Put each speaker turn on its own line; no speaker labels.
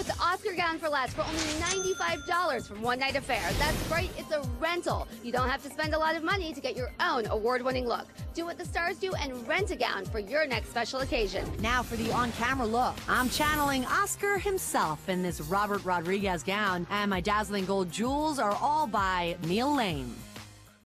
with the Oscar gown for less for only $95 from One Night Affair. That's right, it's a rental. You don't have to spend a lot of money to get your own award-winning look. Do what the stars do and rent a gown for your next special occasion.
Now for the on-camera look. I'm channeling Oscar himself in this Robert Rodriguez gown, and my dazzling gold jewels are all by Neil Lane.